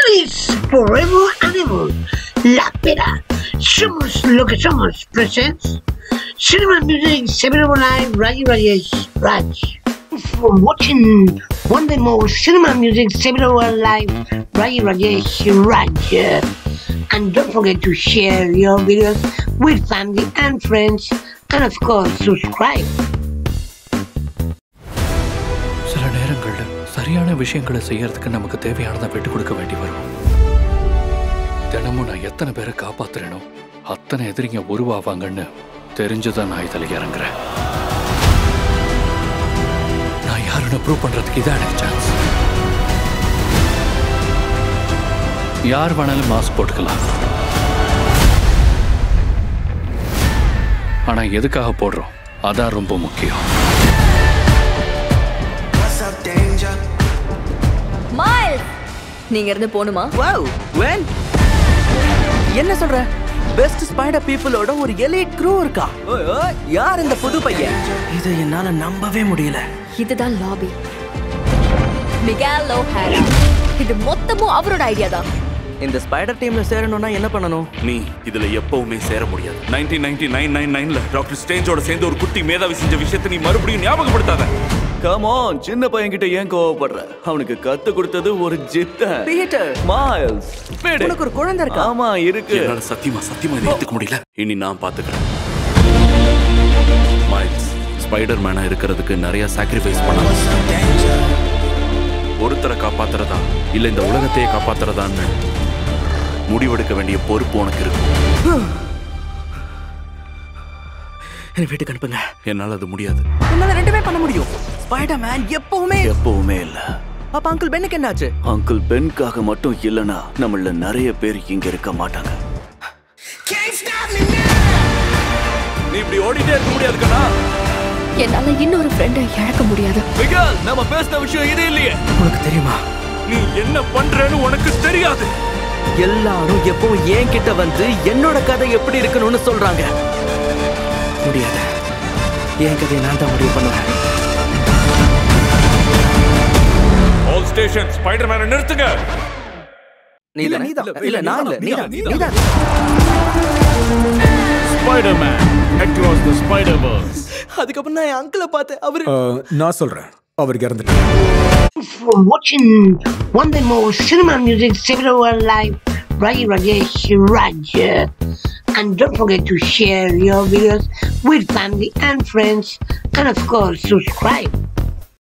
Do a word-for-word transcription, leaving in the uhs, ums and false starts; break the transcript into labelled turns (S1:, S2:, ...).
S1: is forever and ever. La PERA. Somos lo que somos. Presents Cinema Music Seven Live RAYIRAJESHRAJ. For watching one day more Cinema Music Seven Live RAYIRAJESHRAJ. And don't forget to share your videos with family and friends. And of course, subscribe.
S2: சில நேரங்களில் சரியான விஷயங்களை செய்யறதுக்கு நமக்கு தேவையானதை விட்டு கொடுக்க வேண்டி வரும். தினமும் நான் எத்தனை பேரை காப்பாத்துறேனோ அத்தனை எதிரிங்க உருவாவாங்கன்னு தெரிஞ்சுதான் நான் இதில் இறங்குறேன். நான் யாருன்னு ப்ரூவ் பண்றதுக்கு இதான் எனக்கு சான்ஸ். யார் வேணாலும் மாஸ்க் போட்டுக்கலாம், ஆனா எதுக்காக போடுறோம் அதான் ரொம்ப முக்கியம்.
S3: நீங்க இருந்து போணுமா?
S4: வாவ் when என்ன சொல்ற? பெஸ்ட் ஸ்பைடர் பீப்பிளோட ஒரு எலிட் க்ரூ இருக்கா? ஓய் ஓய் யார் இந்த புது பையன்? இதை என்னால நம்பவே முடியல.
S3: இதுதான் லாபி. மெகா-லோ-ஹேரா. இது மொத்தமும் அவரோட ஐடியா தான்.
S4: இந்த ஸ்பைடர் டீம்ல சேரணும்னா என்ன பண்ணணும்?
S5: நீ இதுல எப்பவுமே சேர முடியாது. நைன்டீன் நைன்டி நைன் நைன் நைன்ல டாக்டர் ஸ்ட்ரேஞ்சோட சேர்ந்து ஒரு குட்டி மேதாவி செஞ்ச விஷயத்தை நீ மறுபடியும் ஞாபகப்படுத்தாத.
S6: கம் ஆன், சின்ன பையன் கிட்ட ஏன் கோவப்படுற? அவனுக்கு கத்து கொடுத்தது ஒரு ஜித்த
S4: பீட்டர்
S6: மைல்ஸ்.
S4: உனக்கு ஒரு குழந்தை இருக்கா?
S6: ஆமா இருக்கு.
S5: என்னால சத்தியமா சத்தியமா இதை ஏத்துக்க முடியல. இனி நான் பாத்துக்கிறேன். மைல்ஸ் ஸ்பைடர் மேனா இருக்கிறதுக்கு நிறைய சாக்ரிஃபைஸ் பண்ணலாம். ஒருத்தரை காப்பாத்துறதா இல்ல இந்த உலகத்தையே காப்பாத்துறதான்னு முடிவெடுக்க வேண்டிய பொறுப்பு உனக்கு இருக்கு.
S4: என்ன வீட்டுக்கு அனுப்புங்க.
S5: என்னால அது முடியாது.
S4: என்னால ரெண்டுமே பண்ண முடியும். ஸ்பைடர் மேன் எப்பவுமே
S6: எப்பவுமே இல்ல.
S4: அப்ப அங்கிள் பென்னுக்கு என்னாச்சு?
S6: அங்கிள் பென்காக மட்டும் இல்லனா நம்மள நிறைய பேர் இங்க இருக்க மாட்டாங்க.
S5: நீ இப்படி ஓடிட்டே இருக்க முடியாது கண்ணா.
S3: என்னால இன்னொரு ஃப்ரெண்டை இழக்க முடியாது.
S6: மிகால், நம்ம பேசின விஷயம் இது இல்லையே.
S4: உனக்கு தெரியுமா
S5: நீ என்ன பண்றேன்னு உனக்கு தெரியாது.
S4: எல்லாரும் எப்பவும் என் கிட்ட வந்து என்னோட கதை எப்படி இருக்கணும்னு சொல்றாங்க. முடியாது. என் கதையை நான் தான் முடிவு பண்ணுவேன்.
S5: ஆல் ஸ்டேஷன் ஸ்பைடர்மேனை நிறுத்துங்க.
S4: நீதான் நீதான் இல்ல நான் இல்ல நீதான் நீதான்
S7: ஸ்பைடர்மேன் across the spider-verse.
S4: அதுக்கப்புறம் நான் என் அங்கிளை பார்த்தேன். அவரு
S7: நான் சொல்றேன் அவருக்கு இறந்துட்டாரு.
S1: For watching one day more Cinema Music Seven Live RAYIRAJESHRAJ. And don't forget to share your videos with family and friends. And of course, subscribe.